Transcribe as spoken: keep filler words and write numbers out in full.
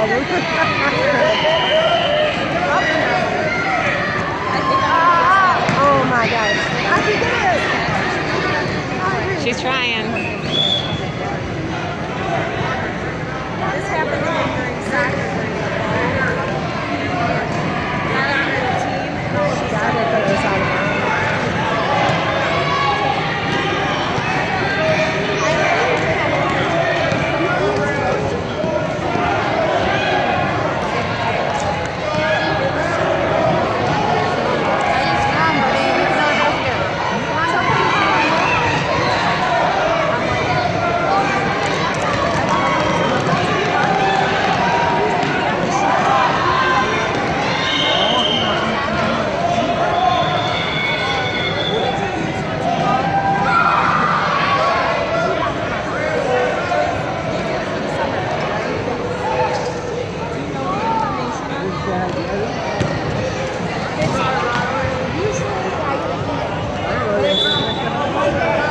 problem. Oh my gosh. How'd you get it? She's trying. This happened to me during soccer. Not on the team, and she Got it, but it's out of bounds. Usually, like,